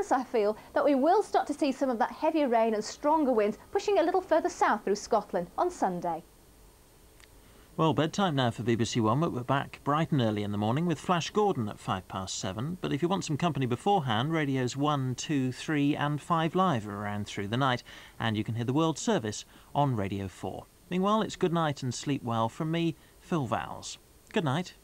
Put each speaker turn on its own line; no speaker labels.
chance, I feel, that we will start to see some of that heavier rain and stronger winds pushing a little further south through Scotland on Sunday.
Well, bedtime now for BBC1, but we're back bright and early in the morning with Flash Gordon at 7:05. But if you want some company beforehand, radios 1, 2, 3 and 5 live are around through the night, and you can hear the World Service on Radio 4. Meanwhile, it's good night and sleep well from me, Phil Vowels. Good night.